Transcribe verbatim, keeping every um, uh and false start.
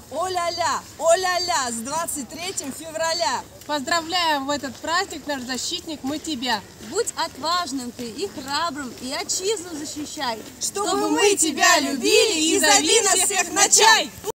О-ля-ля, о-ля-ля, с двадцать третьим февраля. Поздравляем в этот праздник, наш защитник, мы тебя. Будь отважным ты и храбрым, и отчизну защищай. Чтобы мы тебя любили и зови нас всех на чай.